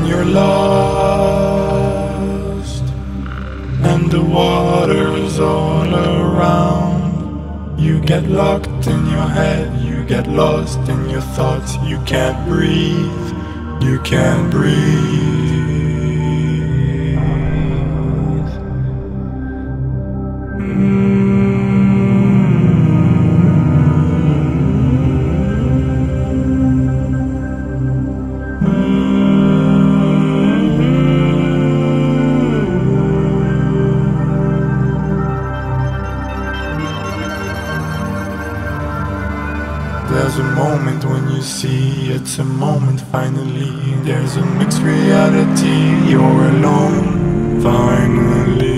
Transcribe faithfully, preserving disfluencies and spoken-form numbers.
you're lost, and the water's all around. You get locked in your head, you get lost in your thoughts. You can't breathe, you can't breathe. There's a moment when you see, it's a moment finally. There's a mixed reality, you're alone, finally.